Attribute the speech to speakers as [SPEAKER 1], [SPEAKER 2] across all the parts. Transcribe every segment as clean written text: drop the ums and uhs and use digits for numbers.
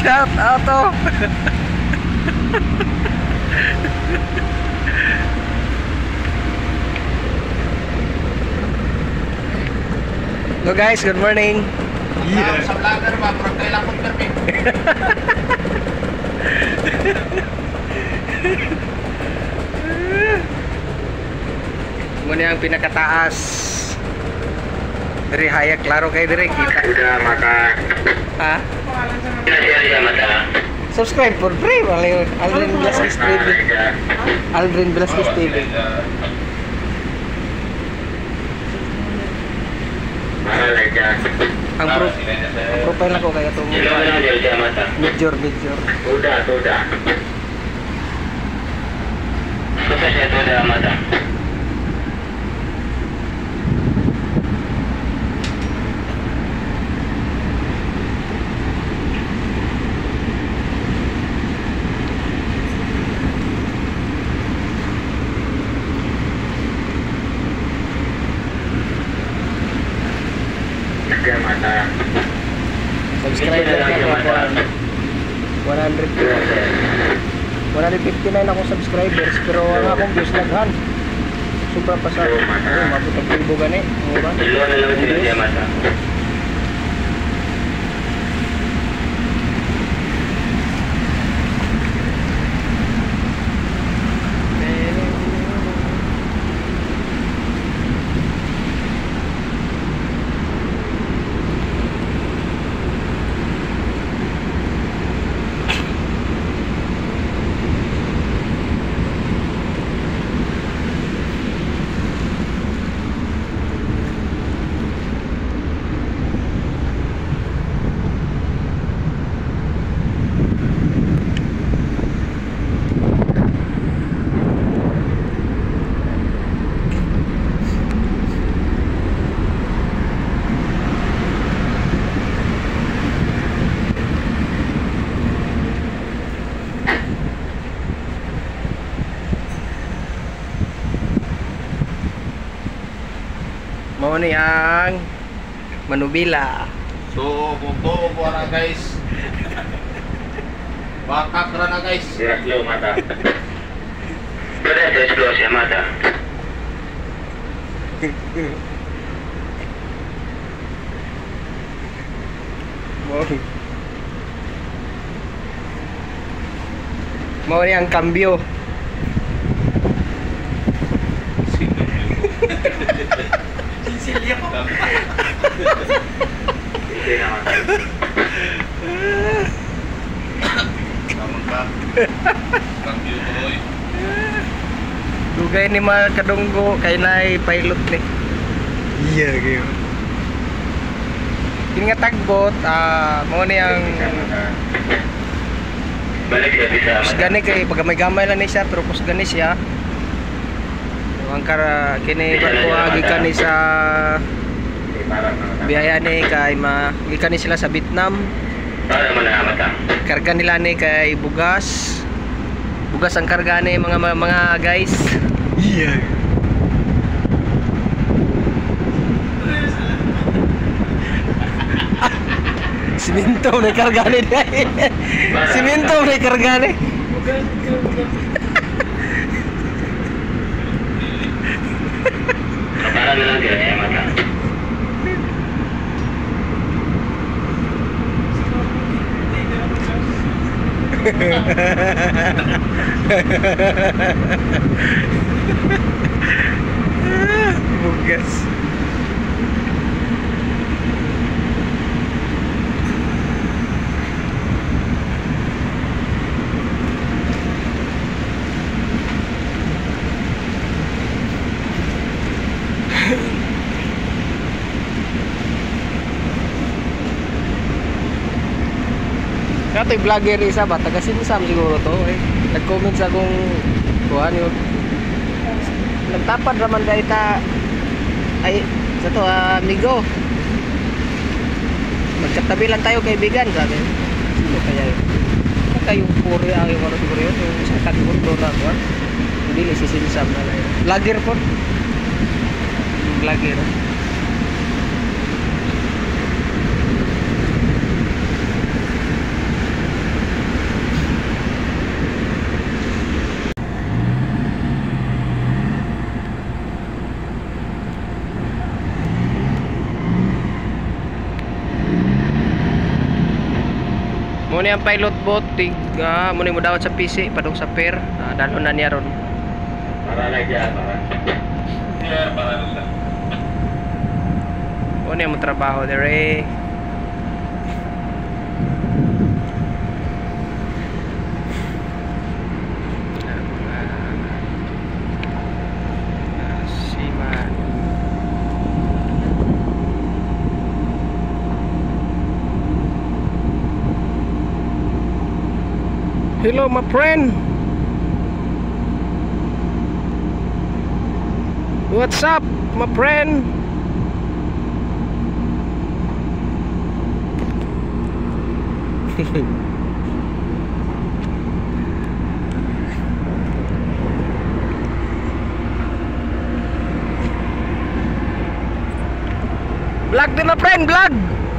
[SPEAKER 1] Shout out to. Hello guys, good morning.
[SPEAKER 2] Yeah. Sa vlogger ba, pero kailangan ko permit.
[SPEAKER 1] Muna ang pinakataas. Dari haya klaro kay dire kita.
[SPEAKER 2] Udah mata.
[SPEAKER 1] Ha?
[SPEAKER 2] Ya mata.
[SPEAKER 1] Subscribe for free. Aldrin Velasquez TV. Aldrin Velasquez TV. Ang profile ako kaya itong major.
[SPEAKER 2] Udah. Susahnya itu udah mata.
[SPEAKER 1] Subscribe lang ako 159 akong subscribers pero ang akong views naghan sobra pa sa mabot ang libo gani mura Mao ni ang manubila.
[SPEAKER 2] So, buko na guys. Bakak na guys. Slow mata. Berada slow siya mata.
[SPEAKER 1] Mao ni ang kambyo. Silya ko.
[SPEAKER 2] Hindi naman. Naman ka. Kambyo boy.
[SPEAKER 1] Dugay ni mga kadunggo kay naay pilot ni. Iya gyud. Kini nga tagbot mao ni ang
[SPEAKER 2] balik siya bisa.
[SPEAKER 1] gani kay pagamay-gamay lang ni siya pero gani siya. Ang kara kini barko gikan ni sa biyaya ni kay gikan ni sila sa Vietnam.
[SPEAKER 2] Para mata.
[SPEAKER 1] Karga nila ni kay bugas ang karga ni mga guys. Iya. Siminto na karga ni. Siminto na karga ni.
[SPEAKER 2] Para na lang dia mata.
[SPEAKER 1] Bugas. Kato'y vlogger isa ba? Taga-Simsam siguro to eh. Nag-comment sa akong kuhan yun. Nagtapad raman da ita ay sa to amigo. Magkatabi lang tayo kaibigan sabi. Sino kaya yun? Kayong puri ang yung ano siguro yun. Yung isang tagbunto na kuhan. Hindi si Simsam na lang yun. Vlogger po. Vlogger. Muna ang pilot boat, muna mo dawat sa PC, padung sa pier, dalon na niya ron.
[SPEAKER 2] Para lang dyan, para. Yeah, para lang.
[SPEAKER 1] Muna mo trabaho dire. Hello, my friend. What's up, my friend? Vlog din, my friend, vlog.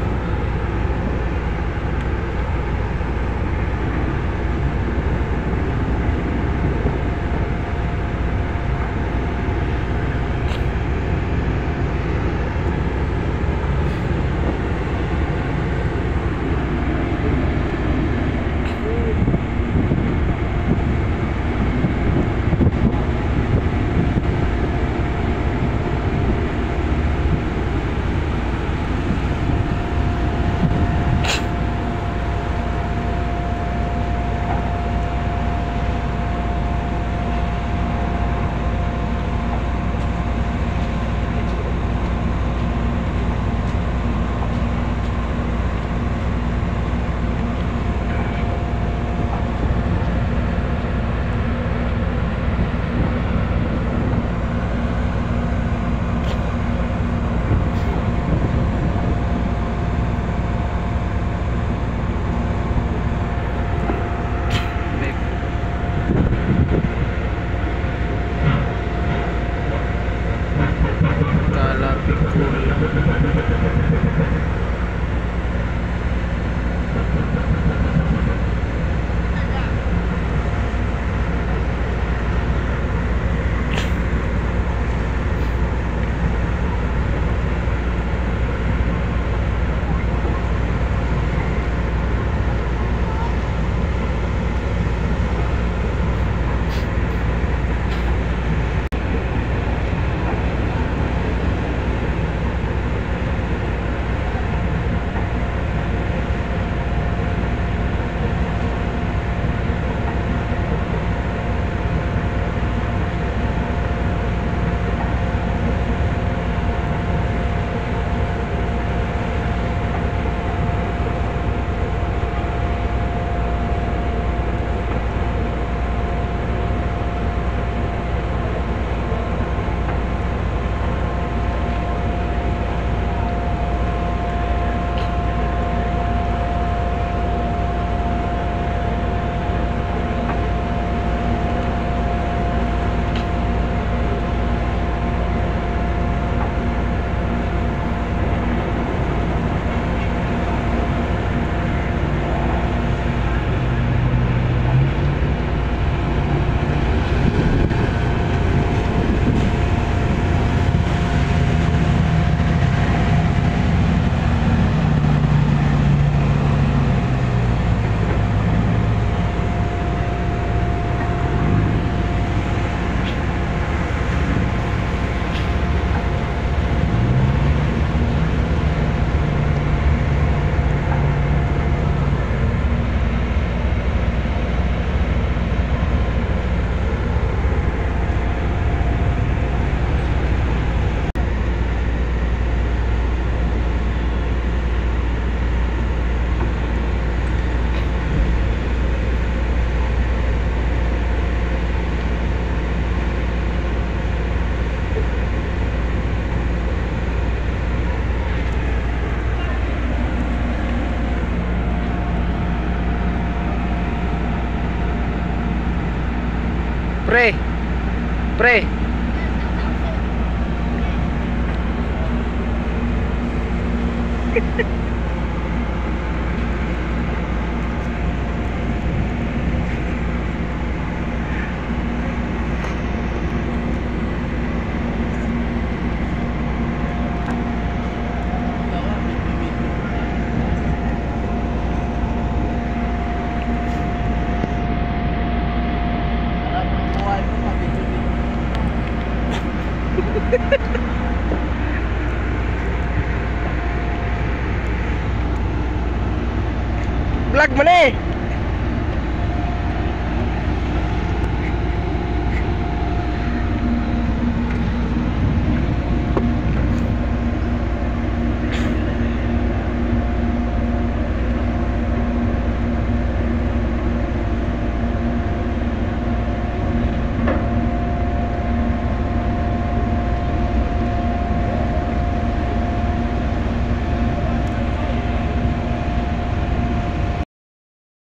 [SPEAKER 1] Pre. Pre. Vlog man eh.